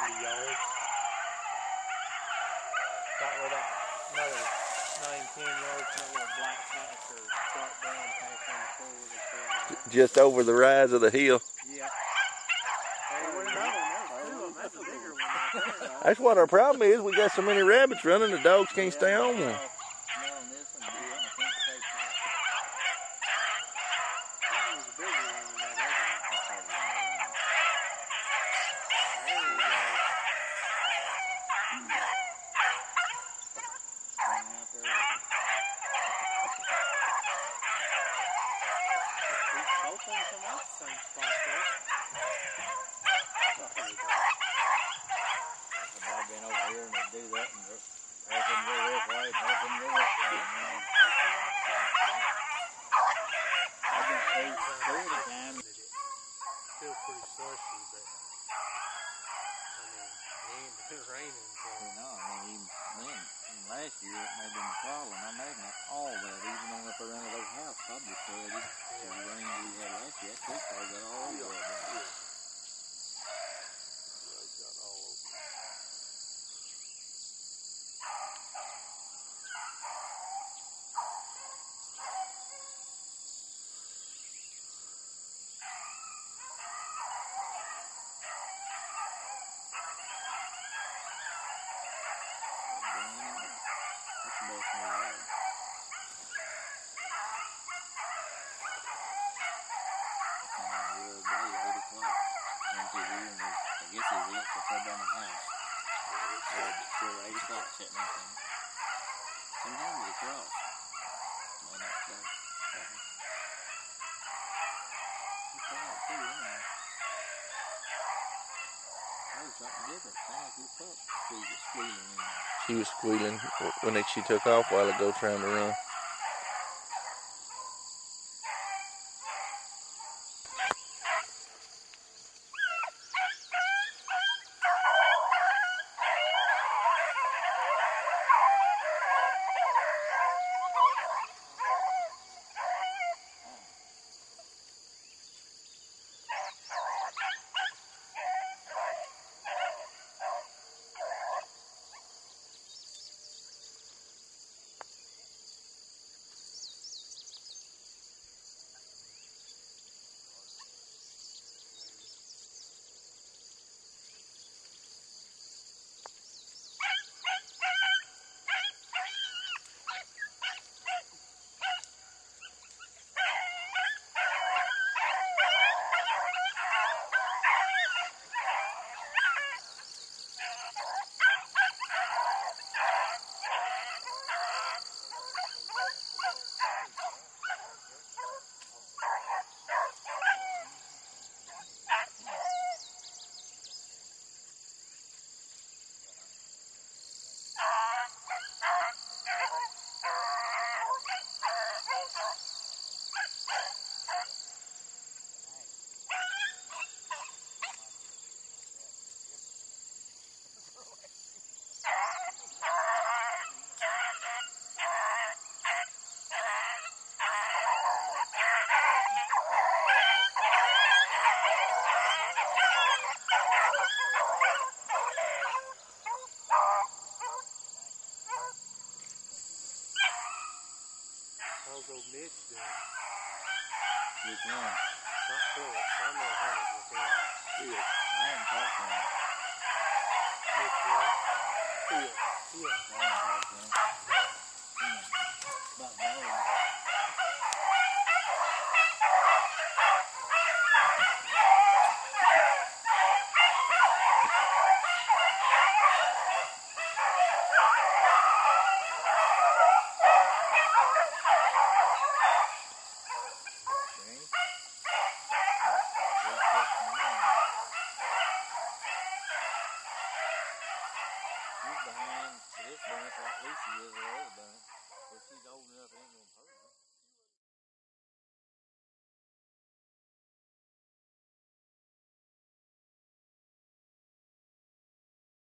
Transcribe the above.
70 yards. About where that another 9, 10 yards, that little black patch or dark brown patch on the forward. Just over the rise of the hill. Yeah. There's another one. There's 2 of them. That's a bigger one right there. That's what our problem is. We got so many rabbits running, the dogs can't stay on one. Last year it made them a problem. I imagine all that, even on up around those houses, probably flooded. So the rain we had last year, that creek probably got all over it. I guess he went to put down the house. Till 8 o'clock sitting there. Sometimes it's cross. May not go. You call it too, anyway. That was something different. Sound like your pup squealing in there. She was squealing when she took off a while ago trying to run. Which one? Not Phillips. I'm not hunted with him. Yeah. I haven't talked to him. Yeah. I haven't talked to him. About dogs. She's behind this bunch like Lucy is or other bunch. But she's old enough, ain't gonna